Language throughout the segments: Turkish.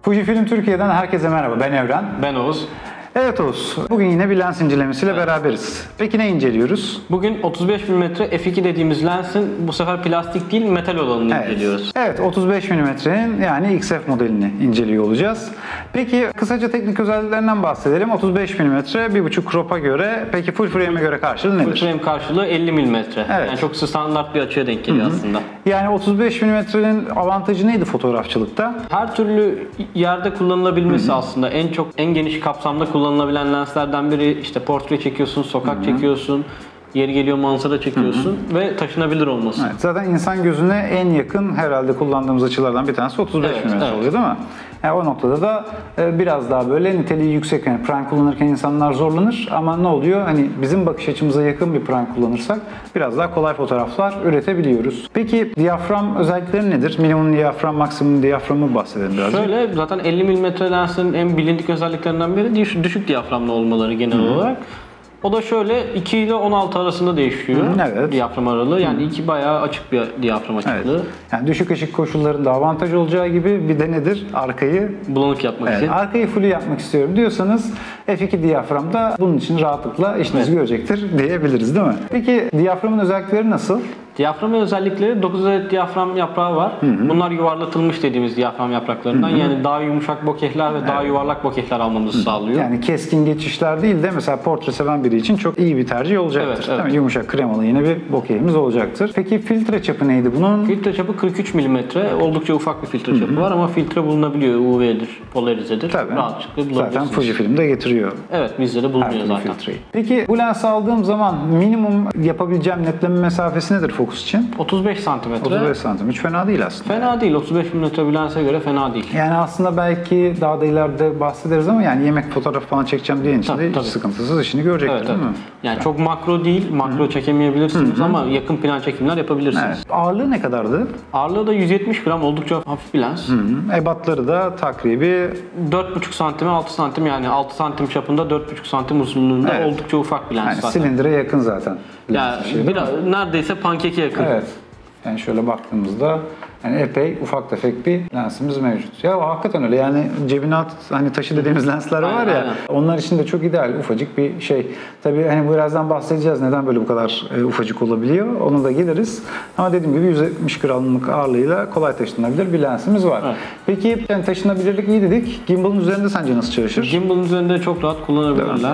Fujifilm Türkiye'den herkese merhaba. Ben Evren. Ben Oğuz. Evet Oğuz. Bugün yine bir lens incelemesiyle beraberiz. Peki ne inceliyoruz? Bugün 35 mm f2 dediğimiz lensin bu sefer plastik değil metal olanını inceliyoruz. Evet, 35 mm'nin yani XF modelini inceliyor olacağız. Peki kısaca teknik özelliklerinden bahsedelim. 35 mm 1.5 crop'a göre, peki full frame'e göre karşılığı nedir? Full frame karşılığı 50 mm. Evet. Yani çok standart bir açıya denk geliyor aslında. Yani 35 mm'nin avantajı neydi fotoğrafçılıkta? Her türlü yerde kullanılabilmesi aslında en geniş kapsamda kullanılabilen lenslerden biri. İşte portre çekiyorsun, sokak çekiyorsun, yeri geliyor manzara çekiyorsun ve taşınabilir olması. Evet, zaten insan gözüne en yakın herhalde kullandığımız açılardan bir tanesi 35 mm oluyor değil mi? Yani o noktada da biraz daha böyle niteliği yüksek, yani prime kullanırken insanlar zorlanır ama ne oluyor? Hani bizim bakış açımıza yakın bir prime kullanırsak biraz daha kolay fotoğraflar üretebiliyoruz. Peki diyafram özellikleri nedir? Minimum diyafram, maksimum diyaframı bahsedelim birazcık. Şöyle, zaten 50 mm lenslerin en bilindik özelliklerinden biri düşük diyaframlı olmaları genel olarak. O da şöyle 2 ile 16 arasında değişiyor diyafram aralığı. Yani 2 bayağı açık bir diyafram açıklığı. Evet. Yani düşük ışık koşullarında avantaj olacağı gibi bir de nedir? Arkayı bulanık yapmak için. Arkayı full yapmak istiyorum diyorsanız f2 diyafram da bunun için rahatlıkla işinizi görecektir diyebiliriz değil mi? Peki diyaframın özellikleri nasıl? Diyaframın özellikleri 9 adet diyafram yaprağı var. Bunlar yuvarlatılmış dediğimiz diyafram yapraklarından. Yani daha yumuşak bokehler ve daha yuvarlak bokehler almamızı sağlıyor. Yani keskin geçişler değil de mesela portre seven biri için çok iyi bir tercih olacaktır. Evet. Değil mi? Yumuşak kremalı yine bir bokehimiz olacaktır. Peki filtre çapı neydi bunun? Filtre çapı 43 mm. Oldukça ufak bir filtre çapı var ama filtre bulunabiliyor. UV'dir, polarizedir. Tabii. Rahatlıkla bulabilirsiniz. Zaten Fujifilm de getiriyor. Evet, bizde de bulunuyor zaten. Filtreyi. Peki bu lensi aldığım zaman minimum yapabileceğim netleme mesafesi nedir fokus için? 35 cm. 35 santim. Hiç fena değil aslında. Fena değil. 35 mm bir lense göre fena değil. Yani aslında belki daha da ileride bahsederiz ama yani yemek fotoğrafı falan çekeceğim diyen için de hiç sıkıntısız işini görecektir değil mi? Yani çok makro değil. Makro çekemeyebilirsiniz ama yakın plan çekimler yapabilirsiniz. Evet. Ağırlığı ne kadardı? Ağırlığı da 170 gram. Oldukça hafif bir lens. Ebatları da takribi 4,5 santime 6 santim, yani 6 santim çapında 4,5 santim uzunluğunda oldukça ufak bir lens yani zaten. silindire yakın zaten. Yani neredeyse pankeke yakın. Evet. Yani şöyle baktığımızda yani epey ufak tefek bir lensimiz mevcut. Ya hakikaten öyle, yani cebine at, hani taşı dediğimiz lensler var ya, onlar için de çok ideal, ufacık bir şey. Tabii hani birazdan bahsedeceğiz neden böyle bu kadar ufacık olabiliyor, onu da geliriz. Ama dediğim gibi 170 gramlık ağırlığıyla kolay taşınabilir bir lensimiz var. Evet. Peki yani taşınabilirlik iyi dedik. Gimbal'ın üzerinde sence nasıl çalışır? Gimbal'ın üzerinde çok rahat kullanabilirler.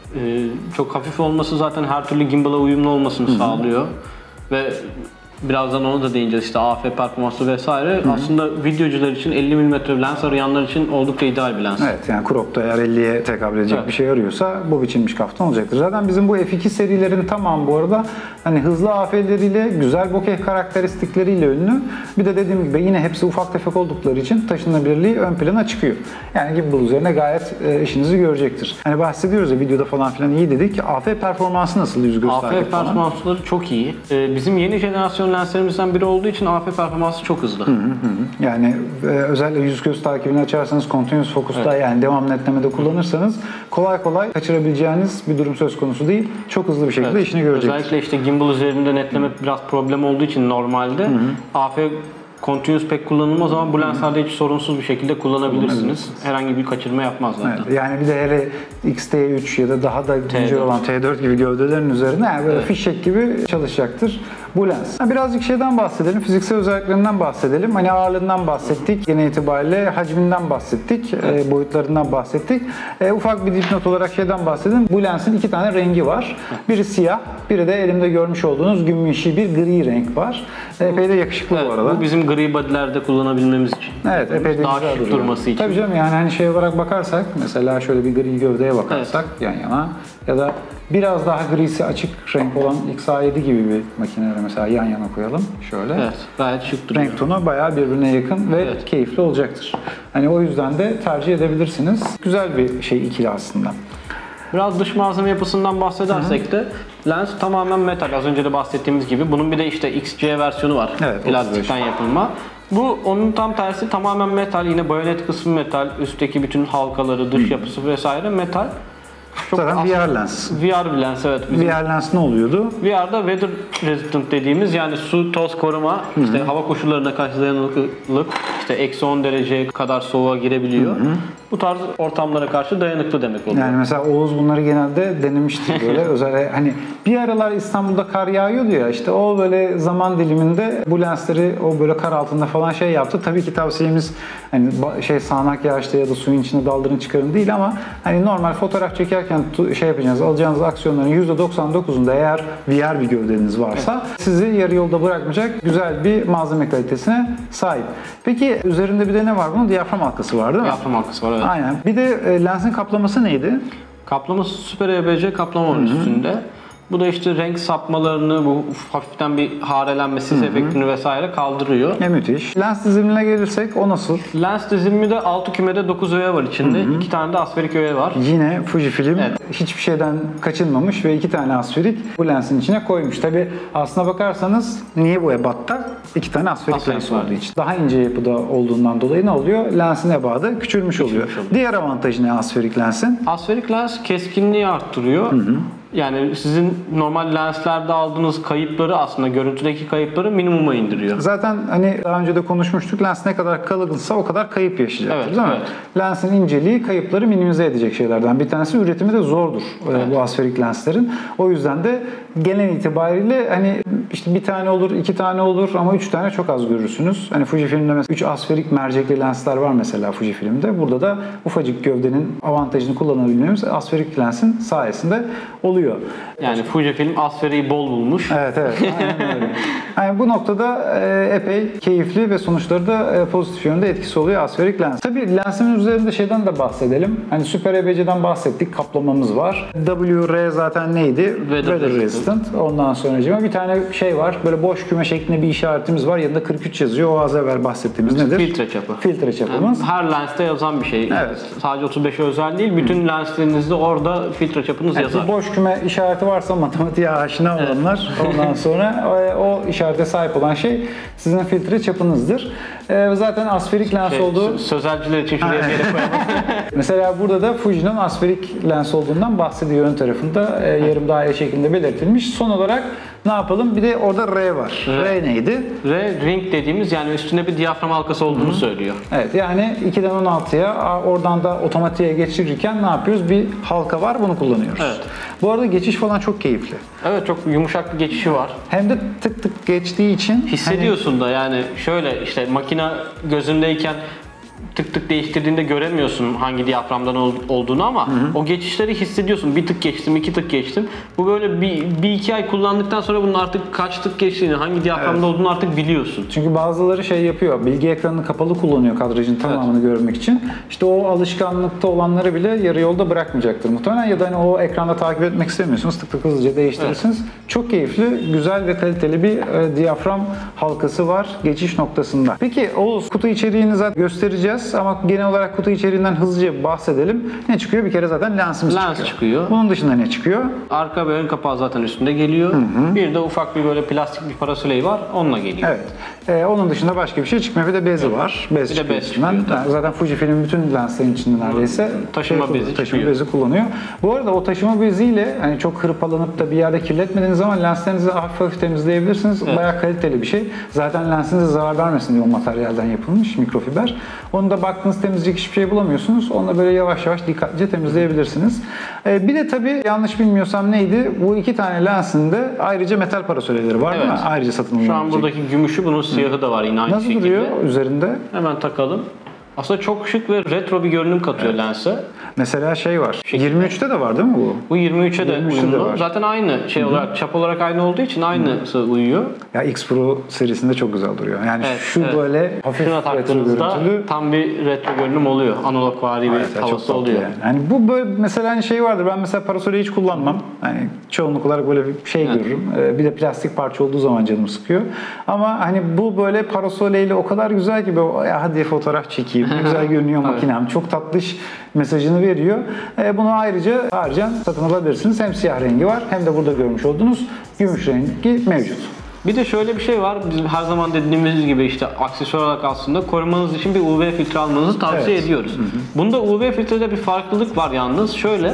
Çok hafif olması zaten her türlü gimbal'a uyumlu olmasını sağlıyor. Ve birazdan onu da değineceğiz, işte AF performansı vesaire. Aslında videocular için 50 mm lens arayanlar için oldukça ideal bir lens. Evet, yani crop'ta eğer 50'ye tekabül edecek bir şey arıyorsa bu biçilmiş kaftan olacaktır. Zaten bizim bu F2 serilerin tamamı bu arada hani hızlı AF'leriyle, güzel bokeh karakteristikleriyle ünlü. Bir de dediğim gibi yine hepsi ufak tefek oldukları için taşınabilirliği ön plana çıkıyor. Yani gimbal üzerine gayet işinizi görecektir. Hani bahsediyoruz ya videoda falan filan iyi dedik. AF performansı nasıl, yüz göz takip falan? AF performansları çok iyi. Bizim yeni jenerasyon lenslerimizden biri olduğu için AF performansı çok hızlı. Yani özellikle yüz göz takibini açarsanız, continuous fokus'ta yani devam netlemede kullanırsanız kolay kolay kaçırabileceğiniz bir durum söz konusu değil. Çok hızlı bir şekilde işini görecektir. Özellikle işte gimbal üzerinde netleme biraz problem olduğu için normalde AF continuous pek kullanılmaz ama bu lenslerde hiç sorunsuz bir şekilde kullanabilirsiniz. Herhangi bir kaçırma yapmaz zaten. Evet, yani bir de hele X-T3 ya da daha da ince olan T4 gibi gövdelerin üzerine yani böyle fişek gibi çalışacaktır bu lens. Birazcık şeyden bahsedelim, fiziksel özelliklerinden bahsedelim. Hani ağırlığından bahsettik, genel itibariyle hacminden bahsettik, boyutlarından bahsettik. Ufak bir dipnot olarak şeyden bahsedelim. Bu lensin 2 tane rengi var. Biri siyah, biri de elimde görmüş olduğunuz gümüşi bir gri renk var. Epey de yakışıklı bu arada. Bu bizim gri bodylerde kullanabilmemiz için. Evet, epey de daha şık durması için. Tabii canım, yani hani şey olarak bakarsak, mesela şöyle bir gri gövdeye bakarsak yan yana ya da biraz daha grisi açık renk olan XA7 gibi bir makineleri mesela yan yana koyalım. Şöyle. Evet, gayet şık duruyor. Renk tonu bayağı birbirine yakın ve keyifli olacaktır. Hani o yüzden de tercih edebilirsiniz. Güzel bir şey ikili aslında. Biraz dış malzeme yapısından bahsedersek de lens tamamen metal. Az önce de bahsettiğimiz gibi. Bunun bir de işte XC versiyonu var. Evet, plastikten yapılma. Bu onun tam tersi, tamamen metal. Yine bayonet kısmı metal. Üstteki bütün halkaları, dış yapısı vesaire metal. Çok zaten VR lens. VR bir lens, evet. VR lens ne oluyordu? VR'da weather resistant dediğimiz, yani su, toz koruma, işte hava koşullarına karşı dayanıklılık, işte eksi 10 dereceye kadar soğuğa girebiliyor. Bu tarz ortamlara karşı dayanıklı demek oluyor. Yani mesela Oğuz bunları genelde denemiştir böyle. Özellikle hani bir aralar İstanbul'da kar yağıyordu ya, işte o böyle zaman diliminde bu lensleri o böyle kar altında falan şey yaptı. Tabii ki tavsiyemiz hani sağanak yağışta ya da suyun içine daldırın çıkarın değil ama hani normal fotoğraf çekerken şey yapacağınız, alacağınız aksiyonların %99'unda eğer VR bir gövdeniz varsa sizi yarı yolda bırakmayacak güzel bir malzeme kalitesine sahip. Peki üzerinde bir de ne var bunun? Diyafram halkası var değil mi? Diyafram halkası var, evet. Aynen. Bir de lensin kaplaması neydi? Kaplaması Super EBC kaplama var üstünde. Bu da işte renk sapmalarını, bu hafiften bir harelenme, sis efektini vesaire kaldırıyor. Ne müthiş. Lens dizimine gelirsek o nasıl? Lens dizimi de 6 kümede 9 öğe var içinde. 2 tane de asferik öğe var. Yine Fujifilm hiçbir şeyden kaçınmamış ve 2 tane asferik bu lensin içine koymuş. Tabi aslına bakarsanız niye bu ebatta? 2 tane asferik lens olduğu için. Daha ince yapıda olduğundan dolayı ne oluyor? Lensin ebadı küçülmüş oluyor. Diğer avantajı ne asferik lensin? Asferik lens keskinliği arttırıyor. Yani sizin normal lenslerde aldığınız kayıpları, aslında görüntüdeki kayıpları minimuma indiriyor. Zaten hani daha önce de konuşmuştuk. Lens ne kadar kalınsa o kadar kayıp yaşayacaktır, değil mi? Lensin inceliği kayıpları minimize edecek şeylerden bir tanesi. Üretimi de zordur bu asferik lenslerin. O yüzden de genel itibariyle hani işte bir tane olur, 2 tane olur ama 3 tane çok az görürsünüz. Hani Fujifilm'de mesela 3 asferik mercekli lensler var mesela Fujifilm'de. Burada da ufacık gövdenin avantajını kullanabilmemiz asferik lensin sayesinde oluyor. Yani Fujifilm asferiyi bol bulmuş. Evet. Aynen öyle. Yani bu noktada epey keyifli ve sonuçları da pozitif yönde etkisi oluyor asferik lens. Tabii lensimin üzerinde şeyden de bahsedelim. Hani Super EBC'den bahsettik. Kaplamamız var. WR zaten neydi? Weather Resistant. Ondan sonra bir tane şey var. Böyle boş küme şeklinde bir işaretimiz var. Yanında 43 yazıyor. O az evvel bahsettiğimiz nedir? Filtre çapı. Filtre çapımız. Yani her lenste yazan bir şey. Sadece 35'e özel değil. Bütün lenslerinizde orada filtre çapınız yazar. Boş küme işareti varsa matematiğe aşina olanlar ondan sonra o işarete sahip olan şey sizin filtre çapınızdır. Zaten asferik lens olduğu... Sözelciler için şuraya bir yere koyalım. Mesela burada da Fuji'nin asferik lens olduğundan bahsediyor ön tarafında. Yarım daire şeklinde belirtilmiş. Son olarak ne yapalım? Bir de orada R var. R neydi? R ring dediğimiz, yani üstünde bir diyafram halkası olduğunu söylüyor. Evet, yani 2'den 16'ya oradan da otomatiğe geçirirken ne yapıyoruz? Bir halka var, bunu kullanıyoruz. Evet. Bu arada geçiş falan çok keyifli. Evet, çok yumuşak bir geçişi var. Hem de tık tık geçtiği için hissediyorsun da, yani şöyle işte makine gözündeyken tık tık değiştirdiğinde göremiyorsun hangi diyaframdan olduğunu ama o geçişleri hissediyorsun. Bir tık geçtim, 2 tık geçtim. Bu böyle bir iki ay kullandıktan sonra bunun artık kaç tık geçtiğini, hangi diyaframda olduğunu artık biliyorsun. Çünkü bazıları şey yapıyor, bilgi ekranını kapalı kullanıyor kadrajın tamamını görmek için. İşte o alışkanlıkta olanları bile yarı yolda bırakmayacaktır muhtemelen. Ya da hani o ekranda takip etmek istemiyorsunuz, tık tık hızlıca değiştirirsiniz. Çok keyifli, güzel ve kaliteli bir diyafram halkası var geçiş noktasında. Peki Oğuz, kutu içeriğini zaten göstereceğiz ama genel olarak kutu içeriğinden hızlıca bahsedelim. Ne çıkıyor? Bir kere zaten lensimiz çıkıyor. Bunun dışında ne çıkıyor? Arka ve ön kapağı zaten üstünde geliyor. Bir de ufak bir böyle plastik bir parasoleyi var. Onunla geliyor. Evet. Onun dışında başka bir şey çıkmıyor. Bir de bezi var. Bez çıkıyor içinden. Zaten Fujifilm bütün lenslerin içinde neredeyse taşıma bezi kullanıyor. Bu arada o taşıma beziyle hani çok hırpalanıp da bir yerde kirletmediğiniz zaman lenslerinizi hafif temizleyebilirsiniz. Bayağı kaliteli bir şey. Zaten lensinize zarar vermesin diye o materyalden yapılmış mikrofiber. Onu da baktığınız temizleyecek hiçbir şey bulamıyorsunuz. Onunla böyle yavaş yavaş dikkatlice temizleyebilirsiniz. Bir de tabii yanlış bilmiyorsam neydi? Bu 2 tane lensinde ayrıca metal parasoleleri var değil mi? Ayrıca satın alınabilecek. Şu an buradaki gümüşü, bunun siyahı da var yine aynı şekilde. Nasıl duruyor üzerinde? Hemen takalım. Aslında çok şık ve retro bir görünüm katıyor lense. Mesela şey var. 23'te de var değil mi bu? Bu 23'e de uyumlu. Var. Zaten aynı şey olarak, çap olarak aynı olduğu için aynısı uyuyor. Ya X Pro serisinde çok güzel duruyor. Yani şu böyle hafif retro görüntülü. Tam bir retro görünüm oluyor. Analogvari bir havası oluyor. Yani bu böyle mesela hani şey vardır. Ben mesela parasoleyi hiç kullanmam. Yani çoğunluk olarak böyle bir şey görürüm. Bir de plastik parça olduğu zaman canım sıkıyor. Ama hani bu böyle parasoleyle o kadar güzel ki hadi fotoğraf çekeyim. Güzel görünüyor makinem. Çok tatlış mesajını veriyor. Bunu ayrıca harcan satın alabilirsiniz. Hem siyah rengi var hem de burada görmüş olduğunuz gümüş rengi mevcut. Bir de şöyle bir şey var. Bizim her zaman dediğimiz gibi işte aksesuar olarak aslında korumanız için bir UV filtre almanızı tavsiye ediyoruz. Bunda UV filtrede bir farklılık var yalnız. Şöyle,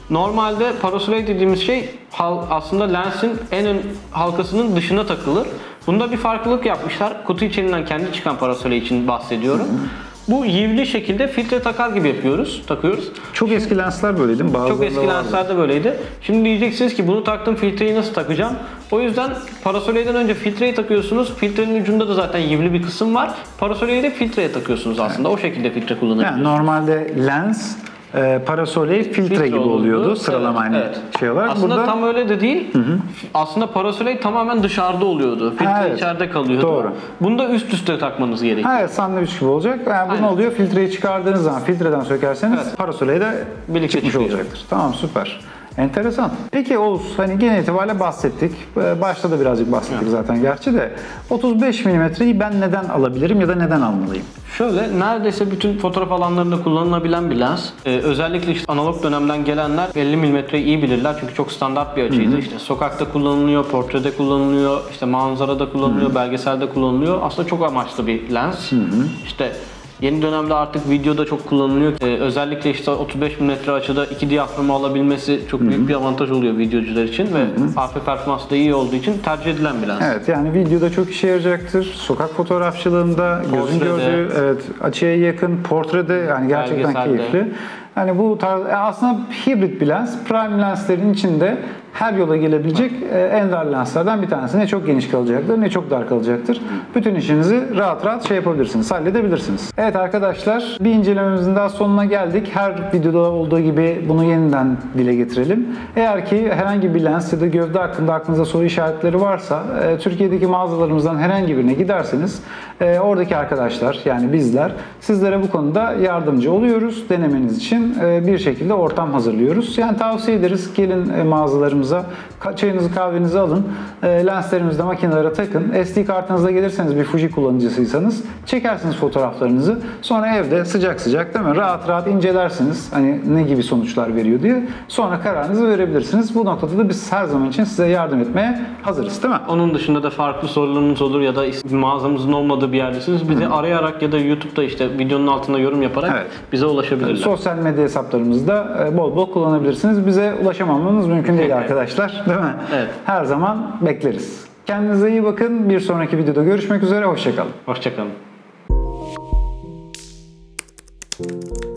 Normalde Parasoley dediğimiz şey aslında lensin en ön halkasının dışına takılır. Bunda bir farklılık yapmışlar. Kutu içinden kendi çıkan Parasoley için bahsediyorum. Bu yivli şekilde filtre takar gibi takıyoruz. Çok eski lensler böyleydi mi? Çok eski lenslerde böyleydi. Şimdi diyeceksiniz ki bunu taktım, filtreyi nasıl takacağım? O yüzden Parasoley'den önce filtreyi takıyorsunuz. Filtrenin ucunda da zaten yivli bir kısım var. Parasoley'i de filtreye takıyorsunuz aslında. Evet. O şekilde filtre kullanabiliyorsunuz. Yani normalde lens Parasoley filtre gibi oluyordu sıralama şey olarak. Aslında burada tam öyle de değil. Aslında Parasoley tamamen dışarıda oluyordu. Filtre içeride kalıyordu. Doğru. Bunu da üst üste takmanız gerekiyor. Evet, sandviç gibi olacak. Yani bu ne oluyor? Filtreyi çıkardığınız zaman filtreden sökerseniz Parasoley de çıkmış olacaktır. Tamam, süper. Enteresan. Peki Oğuz, hani genel itibariyle bahsettik. Başta da birazcık bahsettik zaten gerçi de. 35 mm'yi ben neden alabilirim ya da neden almalıyım? Şöyle, neredeyse bütün fotoğraf alanlarında kullanılabilen bir lens. Özellikle işte analog dönemden gelenler 50 mm'yi iyi bilirler çünkü çok standart bir açıydı. İşte sokakta kullanılıyor, portrede kullanılıyor, işte manzarada kullanılıyor, belgeselde kullanılıyor. Aslında çok amaçlı bir lens. İşte yeni dönemde artık videoda çok kullanılıyor. Özellikle işte 35 mm açıda 2 diyaframı alabilmesi çok büyük bir avantaj oluyor videocular için ve AF performansı da iyi olduğu için tercih edilen bir lens. Evet, yani videoda çok işe yarayacaktır. Sokak fotoğrafçılığında gözün gördüğü açıya yakın, portrede yani gerçekten keyifli. Yani bu tarz aslında hibrit bir lens. Prime lenslerin içinde her yola gelebilecek ender lenslerden bir tanesi. Ne çok geniş kalacaktır ne çok dar kalacaktır. Bütün işinizi rahat yapabilirsiniz, halledebilirsiniz. Evet arkadaşlar, bir incelememizin daha sonuna geldik. Her videoda olduğu gibi bunu yeniden dile getirelim. Eğer ki herhangi bir lens ya da gövde hakkında aklınızda soru işaretleri varsa Türkiye'deki mağazalarımızdan herhangi birine giderseniz oradaki arkadaşlar yani bizler sizlere bu konuda yardımcı oluyoruz. Denemeniz için bir şekilde ortam hazırlıyoruz. Yani tavsiye ederiz, gelin mağazalarımıza, çayınızı kahvenizi alın, lenslerimizi de makinelere takın. SD kartınızla gelirseniz bir Fuji kullanıcısıysanız çekersiniz fotoğraflarınızı. Sonra evde sıcak değil mi? Rahat incelersiniz. Hani ne gibi sonuçlar veriyor diye. Sonra kararınızı verebilirsiniz. Bu noktada da biz her zaman için size yardım etmeye hazırız, değil mi? Onun dışında da farklı sorularınız olur ya da mağazamızın olmadığı bir yerdesiniz. Bizi arayarak ya da YouTube'da işte videonun altında yorum yaparak bize ulaşabilirler. Sosyal medya hesaplarımızda bol kullanabilirsiniz. Bize ulaşamamanız mümkün değil arkadaşlar, değil mi? Evet. Her zaman bekleriz. Kendinize iyi bakın. Bir sonraki videoda görüşmek üzere. Hoşça kalın. Hoşça kalın.